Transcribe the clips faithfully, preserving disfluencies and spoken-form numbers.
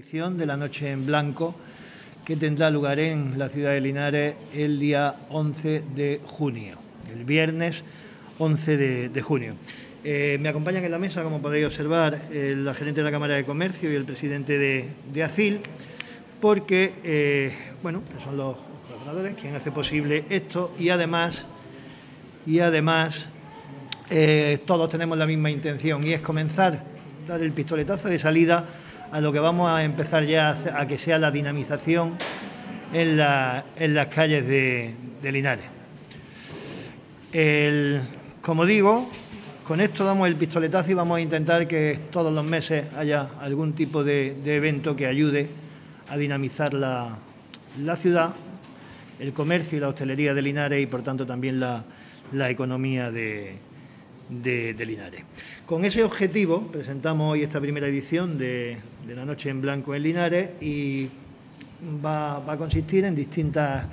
edición de la Noche en Blanco, que tendrá lugar en la ciudad de Linares el día once de junio, el viernes once de junio. Eh, me acompañan en la mesa, como podéis observar, el, la gerente de la Cámara de Comercio y el presidente de, de ACIL, porque eh, bueno, son los colaboradores quienes hacen posible esto y además, y además eh, todos tenemos la misma intención y es comenzar, dar el pistoletazo de salida a lo que vamos a empezar ya a, a que sea la dinamización en, la, en las calles de, de Linares. El, como digo, con esto damos el pistoletazo y vamos a intentar que todos los meses haya algún tipo de, de evento que ayude a dinamizar la, la ciudad, el comercio y la hostelería de Linares y, por tanto, también la, la economía de, de, de Linares. Con ese objetivo presentamos hoy esta primera edición de, de la Noche en Blanco en Linares y va, va a consistir en distintas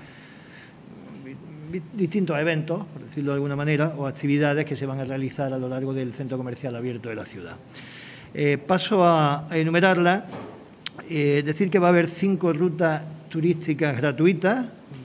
distintos eventos, por decirlo de alguna manera, o actividades que se van a realizar a lo largo del centro comercial abierto de la ciudad. Eh, paso a, a enumerarlas. Eh, decir que va a haber cinco rutas turísticas gratuitas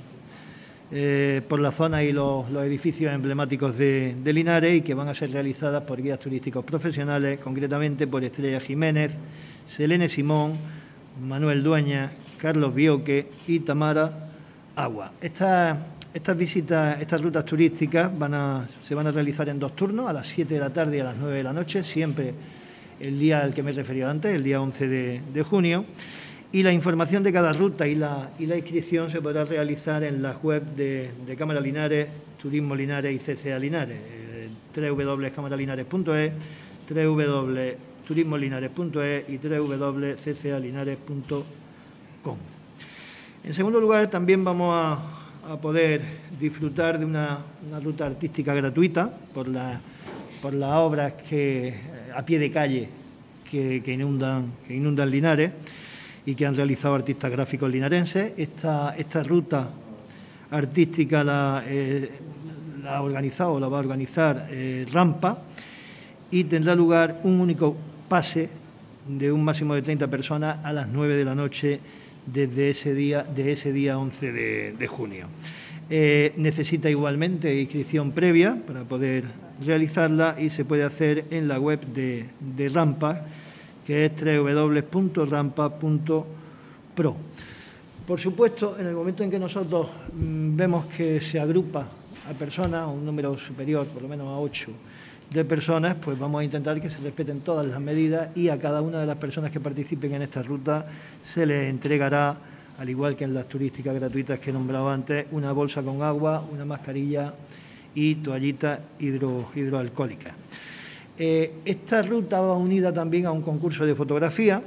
eh, por la zona y los, los edificios emblemáticos de, de Linares y que van a ser realizadas por guías turísticos profesionales, concretamente por Estrella Jiménez, Selene Simón, Manuel Dueñas, Carlos Bioque y Tamara Agua. Estas Estas visitas, estas rutas turísticas van a, se van a realizar en dos turnos, a las siete de la tarde y a las nueve de la noche, siempre el día al que me he referido antes, el día once de junio. Y la información de cada ruta y la, y la inscripción se podrá realizar en las webs de, de Cámara Linares, Turismo Linares y C C A Linares, eh, doble u doble u doble u punto cámara linares punto es, doble u doble u doble u punto turismo linares punto es y doble u doble u doble u punto c c a linares punto com. En segundo lugar, también vamos a a poder disfrutar de una, una ruta artística gratuita por, la, por las obras que, a pie de calle que, que, inundan, que inundan Linares y que han realizado artistas gráficos linarenses. Esta, esta ruta artística la, eh, la ha organizado o la va a organizar eh, Rampa y tendrá lugar un único pase de un máximo de treinta personas a las nueve de la noche desde ese día, de ese día once de junio. Eh, necesita igualmente inscripción previa para poder realizarla y se puede hacer en la web de, de Rampa, que es doble u doble u doble u punto rampa punto pro. Por supuesto, en el momento en que nosotros mmm, vemos que se agrupa a personas, a un número superior, por lo menos a ocho, de personas, pues vamos a intentar que se respeten todas las medidas y a cada una de las personas que participen en esta ruta se les entregará, al igual que en las turísticas gratuitas que he nombrado antes, una bolsa con agua, una mascarilla y toallitas hidro, hidroalcohólicas. Eh, esta ruta va unida también a un concurso de fotografía,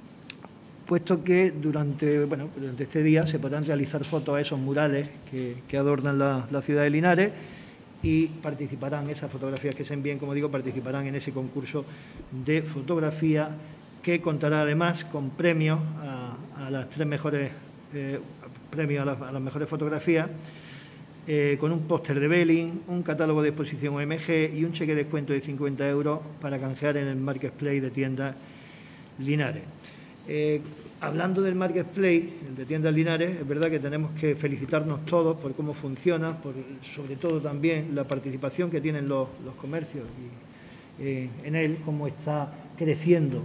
puesto que durante, bueno, durante este día se podrán realizar fotos a esos murales que, que adornan la, la ciudad de Linares y participarán, esas fotografías que se envíen, como digo, participarán en ese concurso de fotografía que contará además con premios a, a las tres mejores, eh, premios a, la, a las mejores fotografías, eh, con un póster de Belling, un catálogo de exposición O M G y un cheque de descuento de cincuenta euros para canjear en el Marketplace de tiendas Linares. Eh, hablando del Marketplace de tiendas Linares, es verdad que tenemos que felicitarnos todos por cómo funciona, por sobre todo también la participación que tienen los, los comercios y, eh, en él, cómo está creciendo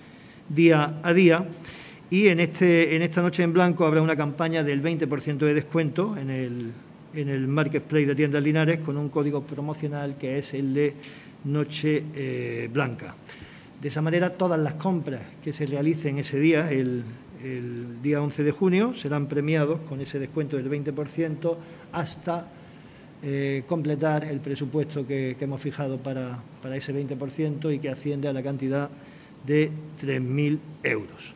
día a día. Y en, este, en esta Noche en Blanco habrá una campaña del veinte por ciento de descuento en el, en el Marketplace de tiendas Linares con un código promocional que es el de Noche eh, Blanca. De esa manera, todas las compras que se realicen ese día, el, el día once de junio, serán premiados con ese descuento del veinte por ciento hasta eh, completar el presupuesto que, que hemos fijado para, para ese veinte por ciento y que asciende a la cantidad de tres mil euros.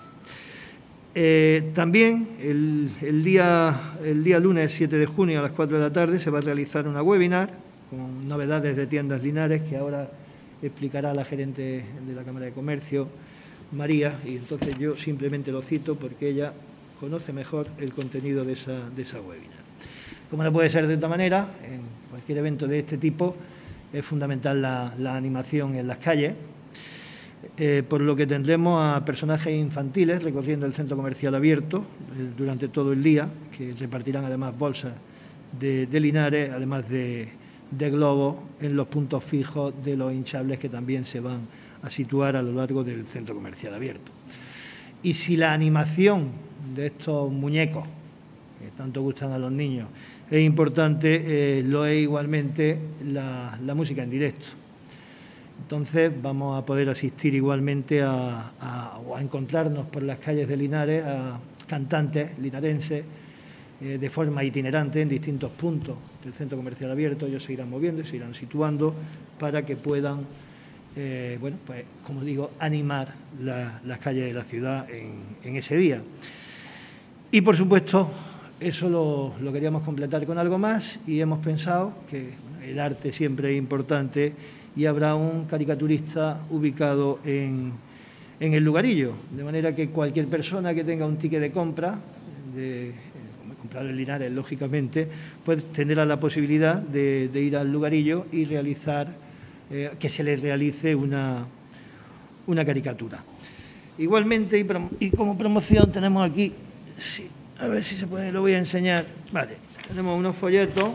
Eh, también el, el, día, el día lunes siete de junio a las cuatro de la tarde se va a realizar una webinar con novedades de tiendas Linares que ahora explicará la gerente de la Cámara de Comercio, María, y entonces yo simplemente lo cito porque ella conoce mejor el contenido de esa, de esa webinar. Como no puede ser de otra manera, en cualquier evento de este tipo es fundamental la, la animación en las calles. eh, por lo que tendremos a personajes infantiles recorriendo el centro comercial abierto eh, durante todo el día, que repartirán además bolsas de, de Linares, además de, de globos en los puntos fijos de los hinchables que también se van a situar a lo largo del centro comercial abierto. Y si la animación de estos muñecos, que tanto gustan a los niños, es importante, eh, lo es igualmente la, la música en directo. Entonces vamos a poder asistir igualmente a, a, a encontrarnos por las calles de Linares a cantantes linarenses eh, de forma itinerante en distintos puntos del centro comercial abierto. Ellos se irán moviendo, se irán situando para que puedan, eh, bueno, pues como digo, animar la, las calles de la ciudad en, en ese día. Y por supuesto, eso lo, lo queríamos completar con algo más y hemos pensado que bueno, el arte siempre es importante y habrá un caricaturista ubicado en, en el lugarillo, de manera que cualquier persona que tenga un ticket de compra, de, comprado en Linares, lógicamente, pues tendrá la posibilidad de, de ir al lugarillo y realizar, eh, que se le realice una, una caricatura. Igualmente, y, prom y como promoción tenemos aquí, sí, a ver si se puede, lo voy a enseñar. Vale, tenemos unos folletos.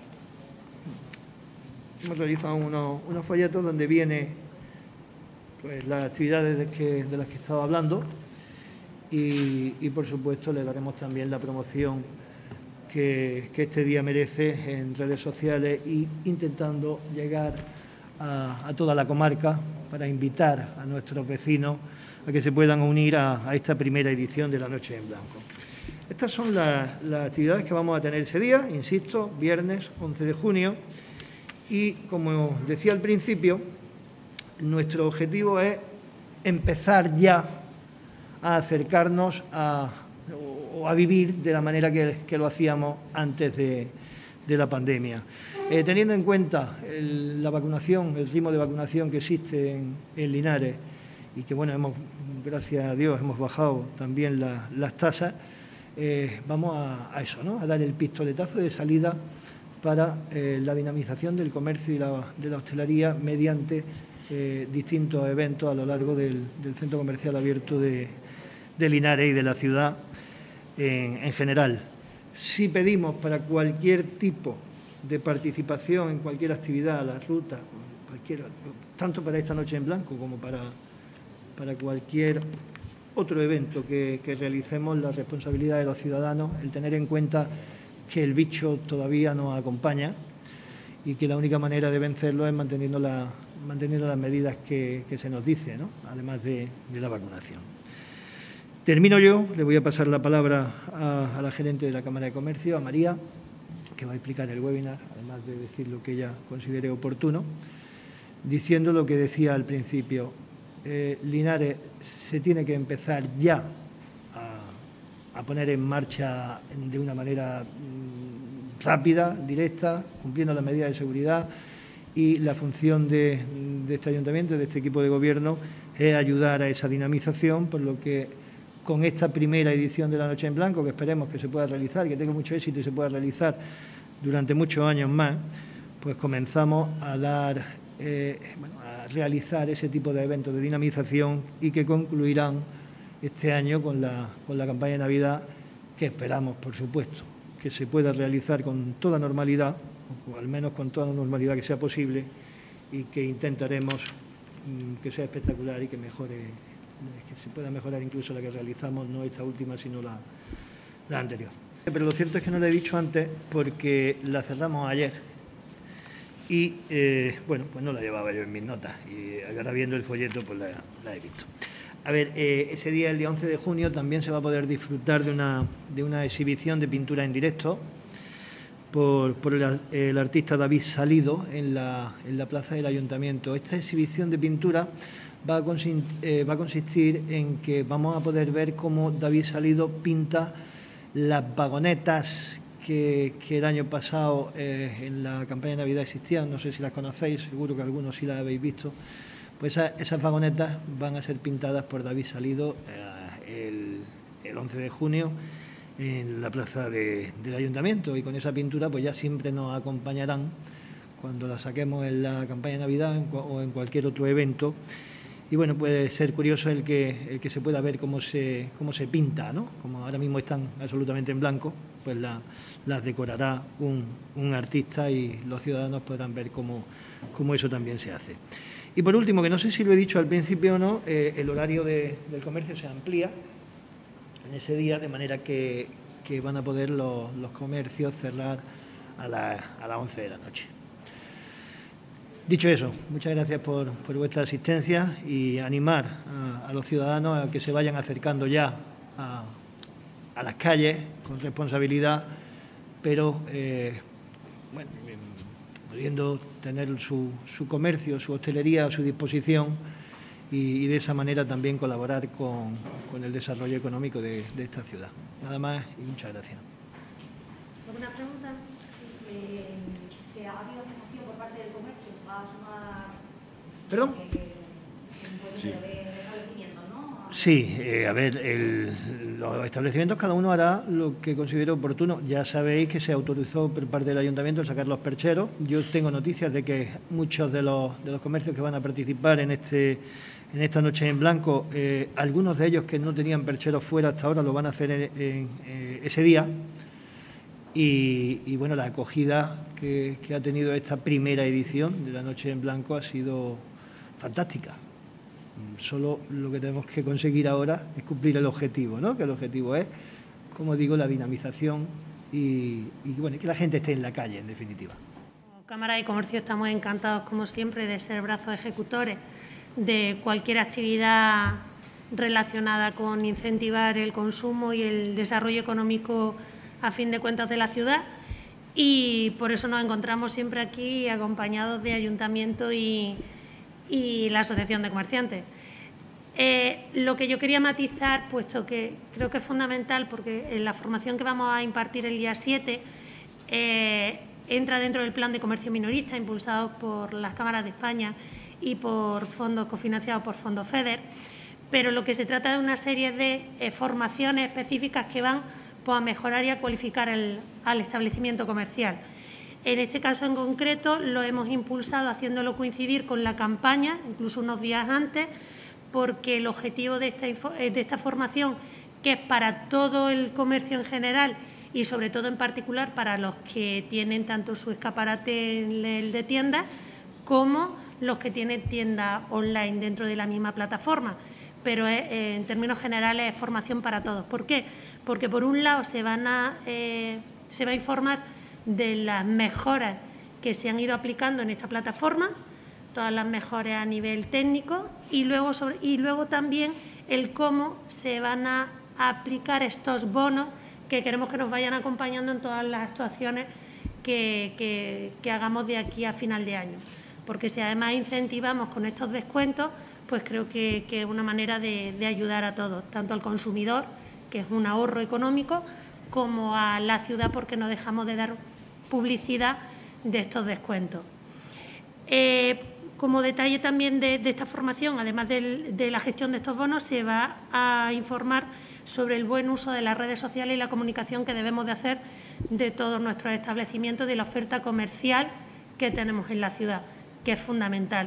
Hemos realizado unos, unos folletos donde viene pues, las actividades de, que, de las que estaba hablando y, y, por supuesto, le daremos también la promoción que, que este día merece en redes sociales y intentando llegar a, a toda la comarca para invitar a nuestros vecinos a que se puedan unir a, a esta primera edición de la Noche en Blanco. Estas son las, las actividades que vamos a tener ese día, insisto, viernes once de junio. Y, como decía al principio, nuestro objetivo es empezar ya a acercarnos a, o a vivir de la manera que, que lo hacíamos antes de, de la pandemia. Eh, teniendo en cuenta el, la vacunación, el ritmo de vacunación que existe en, en Linares y que, bueno, hemos, gracias a Dios, hemos bajado también la, las tasas, eh, vamos a, a eso, ¿no? A dar el pistoletazo de salida para eh, la dinamización del comercio y la, de la hostelería mediante eh, distintos eventos a lo largo del, del centro comercial abierto de, de Linares y de la ciudad en, en general. Si pedimos para cualquier tipo de participación en cualquier actividad, la ruta, cualquier, tanto para esta Noche en Blanco como para, para cualquier otro evento que, que realicemos, la responsabilidad de los ciudadanos, el tener en cuenta que el bicho todavía nos acompaña y que la única manera de vencerlo es manteniendo, la, manteniendo las medidas que, que se nos dice, ¿no? Además de, de la vacunación. Termino yo, le voy a pasar la palabra a, a la gerente de la Cámara de Comercio, a María, que va a explicar el webinar, además de decir lo que ella considere oportuno, diciendo lo que decía al principio. Eh, Linares se tiene que empezar ya a poner en marcha de una manera rápida, directa, cumpliendo las medidas de seguridad, y la función de, de este ayuntamiento, de este equipo de gobierno, es ayudar a esa dinamización, por lo que con esta primera edición de la Noche en Blanco, que esperemos que se pueda realizar, que tenga mucho éxito y se pueda realizar durante muchos años más, pues comenzamos a dar, eh, bueno, a realizar ese tipo de eventos de dinamización y que concluirán este año con la, con la campaña de Navidad, que esperamos, por supuesto, que se pueda realizar con toda normalidad, o al menos con toda la normalidad que sea posible, y que intentaremos mmm, que sea espectacular y que mejore, que se pueda mejorar incluso la que realizamos, no esta última, sino la, la anterior. Pero lo cierto es que no lo he dicho antes porque la cerramos ayer y, eh, bueno, pues no la llevaba yo en mis notas y ahora viendo el folleto pues la, la he visto. A ver, eh, ese día, el día once de junio, también se va a poder disfrutar de una, de una exhibición de pintura en directo por, por el, el artista David Salido en la, en la plaza del Ayuntamiento. Esta exhibición de pintura va a, consistir, eh, va a consistir en que vamos a poder ver cómo David Salido pinta las vagonetas que, que el año pasado eh, en la campaña de Navidad existían. No sé si las conocéis, seguro que algunos sí las habéis visto. Pues esa, esas vagonetas van a ser pintadas por David Salido eh, el, el once de junio en la plaza de, del Ayuntamiento, y con esa pintura pues ya siempre nos acompañarán cuando la saquemos en la campaña de Navidad en, o en cualquier otro evento, y bueno, puede ser curioso el que, el que se pueda ver cómo se, cómo se pinta, ¿no? Como ahora mismo están absolutamente en blanco, pues la, las decorará un, un artista y los ciudadanos podrán ver cómo, cómo eso también se hace. Y por último, que no sé si lo he dicho al principio o no, eh, el horario de, del comercio se amplía en ese día, de manera que, que van a poder los, los comercios cerrar a, la, a las once de la noche. Dicho eso, muchas gracias por, por vuestra asistencia y animar a, a los ciudadanos a que se vayan acercando ya a, a las calles con responsabilidad, pero eh, bueno, pudiendo tener su, su comercio, su hostelería a su disposición y, y de esa manera también colaborar con, con el desarrollo económico de, de esta ciudad. Nada más y muchas gracias. ¿Alguna pregunta? Sí, eh, ¿se ha habido aceptación por parte del comercio? ¿Se va a sumar? ¿Perdón? Eh, eh, sí. de establecimientos, ¿no? Sí, eh, a ver, el, los establecimientos cada uno hará lo que considere oportuno. Ya sabéis que se autorizó por parte del ayuntamiento el sacar los percheros. Yo tengo noticias de que muchos de los, de los comercios que van a participar en este en esta noche en blanco, eh, algunos de ellos que no tenían percheros fuera hasta ahora lo van a hacer en, en, en ese día. Y, y bueno, la acogida que, que ha tenido esta primera edición de la Noche en Blanco ha sido fantástica. Solo lo que tenemos que conseguir ahora es cumplir el objetivo, ¿no? Que el objetivo es, como digo, la dinamización y, y bueno, que la gente esté en la calle, en definitiva. Como Cámara de Comercio estamos encantados, como siempre, de ser brazos ejecutores de cualquier actividad relacionada con incentivar el consumo y el desarrollo económico a fin de cuentas de la ciudad, y por eso nos encontramos siempre aquí acompañados de Ayuntamiento y, y la Asociación de Comerciantes. Eh, lo que yo quería matizar, puesto que creo que es fundamental, porque en la formación que vamos a impartir el día siete eh, entra dentro del plan de comercio minorista impulsado por las cámaras de España y por fondos cofinanciados por Fondos FEDER, pero lo que se trata de una serie de eh, formaciones específicas que van pues, a mejorar y a cualificar el, al establecimiento comercial. En este caso en concreto lo hemos impulsado haciéndolo coincidir con la campaña, incluso unos días antes, porque el objetivo de esta, de esta formación, que es para todo el comercio en general y sobre todo en particular para los que tienen tanto su escaparate en el de tiendas como los que tienen tienda online dentro de la misma plataforma, pero es, eh, en términos generales es formación para todos. ¿Por qué? Porque por un lado se, van a, eh, se va a informar de las mejoras que se han ido aplicando en esta plataforma, todas las mejoras a nivel técnico y luego, sobre, y luego también el cómo se van a aplicar estos bonos que queremos que nos vayan acompañando en todas las actuaciones que, que, que hagamos de aquí a final de año. Porque si además incentivamos con estos descuentos, pues creo que, que es una manera de, de ayudar a todos, tanto al consumidor, que es un ahorro económico, como a la ciudad, porque no dejamos de dar publicidad de estos descuentos. Eh, como detalle también de, de esta formación, además de, de la gestión de estos bonos, se va a informar sobre el buen uso de las redes sociales y la comunicación que debemos de hacer de todos nuestros establecimientos, de la oferta comercial que tenemos en la ciudad, que es fundamental.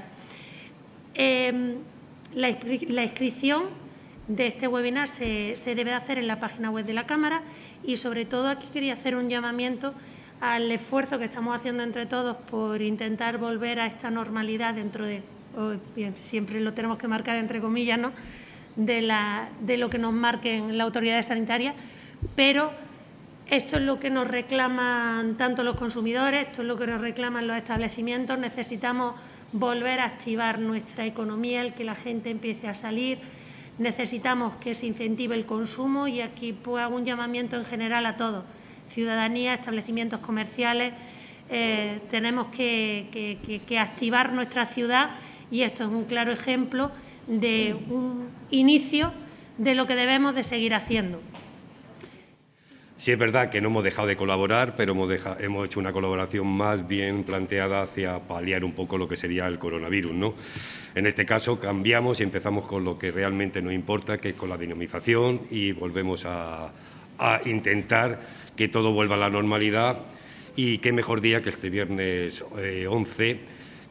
Eh, la, la inscripción de este webinar se, se debe hacer en la página web de la Cámara y, sobre todo, aquí quería hacer un llamamiento al esfuerzo que estamos haciendo entre todos por intentar volver a esta normalidad dentro de, oh, bien, siempre lo tenemos que marcar entre comillas, ¿no?, de, la, de lo que nos marquen las autoridades sanitarias, pero esto es lo que nos reclaman tanto los consumidores, esto es lo que nos reclaman los establecimientos. Necesitamos volver a activar nuestra economía, el que la gente empiece a salir, necesitamos que se incentive el consumo y aquí pues, hago un llamamiento en general a todos, ciudadanía, establecimientos comerciales, eh, tenemos que, que, que, que activar nuestra ciudad y esto es un claro ejemplo de un inicio de lo que debemos de seguir haciendo. Sí, es verdad que no hemos dejado de colaborar, pero hemos, dejado, hemos hecho una colaboración más bien planteada hacia paliar un poco lo que sería el coronavirus, ¿no? En este caso cambiamos y empezamos con lo que realmente nos importa, que es con la dinamización, y volvemos a, a intentar que todo vuelva a la normalidad. Y qué mejor día que este viernes eh, once,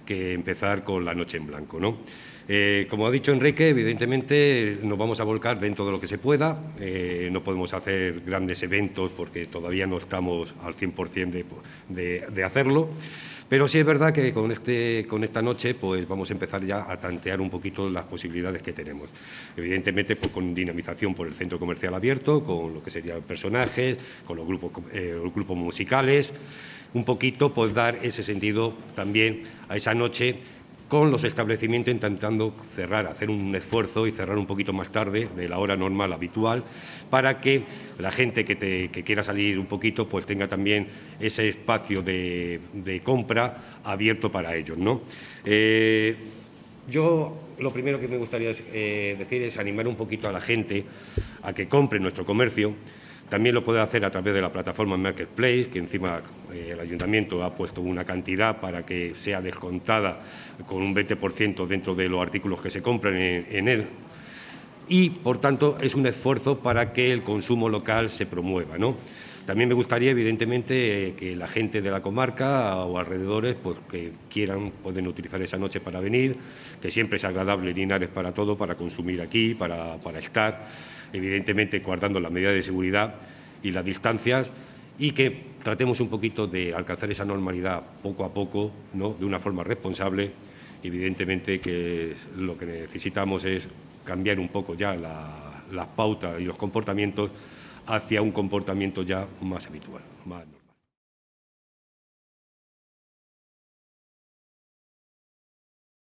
que empezar con la noche en blanco, ¿no? Eh, como ha dicho Enrique, evidentemente nos vamos a volcar dentro de lo que se pueda. Eh, no podemos hacer grandes eventos porque todavía no estamos al cien por cien de, de, de hacerlo. Pero sí es verdad que con, este, con esta noche pues vamos a empezar ya a tantear un poquito las posibilidades que tenemos. Evidentemente pues, con dinamización por el centro comercial abierto, con lo que serían personajes, con los grupos, eh, los grupos musicales, un poquito pues dar ese sentido también a esa noche con los establecimientos intentando cerrar, hacer un esfuerzo y cerrar un poquito más tarde de la hora normal habitual para que la gente que, te, que quiera salir un poquito pues tenga también ese espacio de, de compra abierto para ellos, ¿no? Eh, yo lo primero que me gustaría eh, decir es animar un poquito a la gente a que compre nuestro comercio. También lo puede hacer a través de la plataforma Marketplace, que encima eh, el Ayuntamiento ha puesto una cantidad para que sea descontada con un veinte por ciento dentro de los artículos que se compran en, en él. Y, por tanto, es un esfuerzo para que el consumo local se promueva, ¿no? También me gustaría, evidentemente, eh, que la gente de la comarca o alrededores pues, que quieran, pueden utilizar esa noche para venir, que siempre es agradable Linares para todo, para consumir aquí, para, para estar, evidentemente guardando las medidas de seguridad y las distancias, y que tratemos un poquito de alcanzar esa normalidad poco a poco, ¿no? De una forma responsable. Evidentemente que lo que necesitamos es cambiar un poco ya la, las pautas y los comportamientos hacia un comportamiento ya más habitual, más normal.